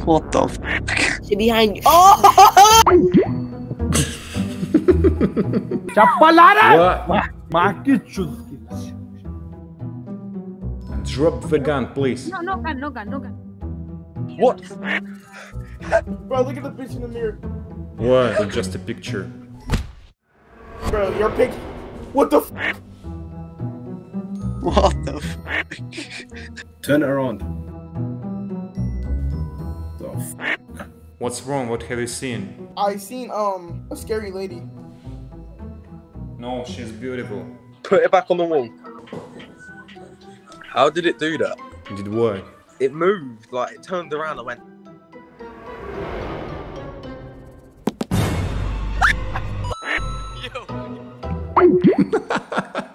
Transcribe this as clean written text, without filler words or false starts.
What the fuck? She's behind you. Oh! What? Drop the gun, please. No gun, no gun, no gun. What? Bro, look at the bitch in the mirror. What? It's just a picture. Bro, you're pick. What the f? What the fuck? Turn it around. The f. What's wrong? What have you seen? I seen a scary lady. No, she's beautiful. Put it back on the wall. How did it do that? Did what? It moved, like it turned around and went. Yo.